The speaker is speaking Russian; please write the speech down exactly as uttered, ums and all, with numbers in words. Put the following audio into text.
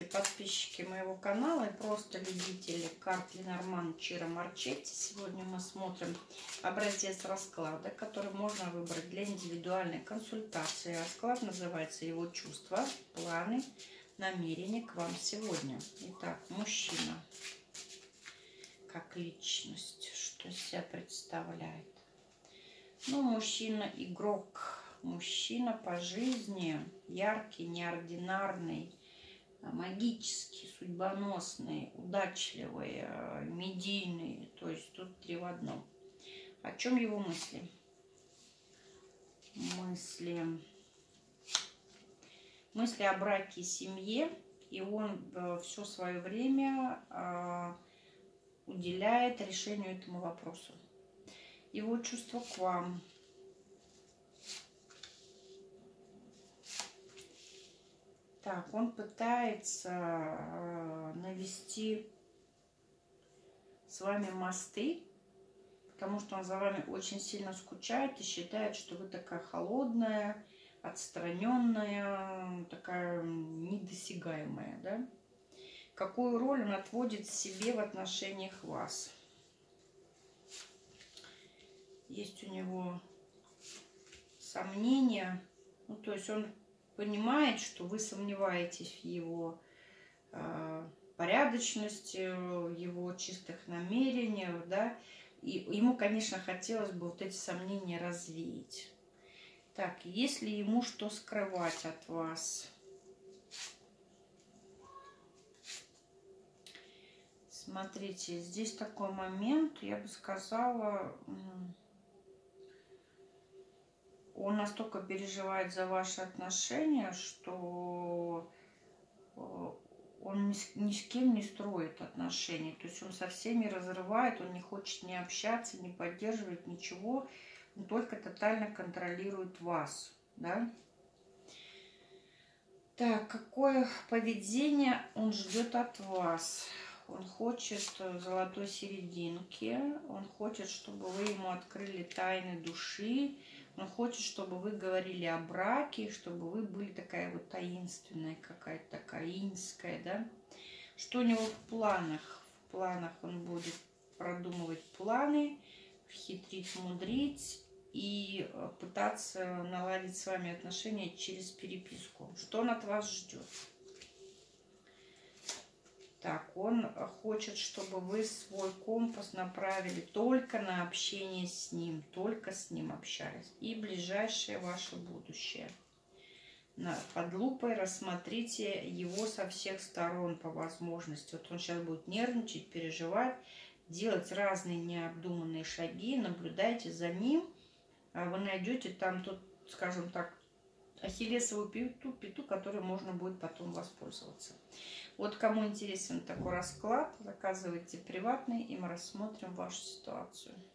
Подписчики моего канала и просто любители карт Ленорман Чиро Марчетти. Сегодня мы смотрим образец расклада, который можно выбрать для индивидуальной консультации. Расклад называется «Его чувства, планы, намерения к вам сегодня». Итак, мужчина как личность, что из себя представляет? Ну, мужчина игрок, мужчина по жизни, яркий, неординарный, магический, судьбоносный, удачливый, медийный. То есть тут три в одном. О чем его мысли? Мысли, мысли о браке и семье. И он все свое время уделяет решению этому вопросу. Его чувство к вам. Так, он пытается э, навести с вами мосты, потому что он за вами очень сильно скучает и считает, что вы такая холодная, отстраненная, такая недосягаемая, да? Какую роль он отводит себе в отношениях вас? Есть у него сомнения, ну, то есть он понимает, что вы сомневаетесь в его э, порядочности, в его чистых намерениях, да, и ему, конечно, хотелось бы вот эти сомнения развеять. Так, есть ли ему что скрывать от вас? Смотрите, здесь такой момент, я бы сказала, он настолько переживает за ваши отношения, что он ни с, ни с кем не строит отношений. То есть он со всеми разрывает, он не хочет ни общаться, не поддерживать ничего. Он только тотально контролирует вас. Да? Так, какое поведение он ждет от вас? Он хочет золотой серединки. Он хочет, чтобы вы ему открыли тайны души. Он хочет, чтобы вы говорили о браке, чтобы вы были такая вот таинственная, какая-то такая инская, да? Что у него в планах? В планах он будет продумывать планы, хитрить, мудрить и пытаться наладить с вами отношения через переписку. Что он от вас ждет? Так, он хочет, чтобы вы свой компас направили только на общение с ним, только с ним общались. И ближайшее ваше будущее. Под лупой рассмотрите его со всех сторон по возможности. Вот он сейчас будет нервничать, переживать, делать разные необдуманные шаги. Наблюдайте за ним. Вы найдете там, тут, скажем так, ахиллесовую пяту, пяту, которой можно будет потом воспользоваться. Вот кому интересен такой расклад, заказывайте приватный, и мы рассмотрим вашу ситуацию.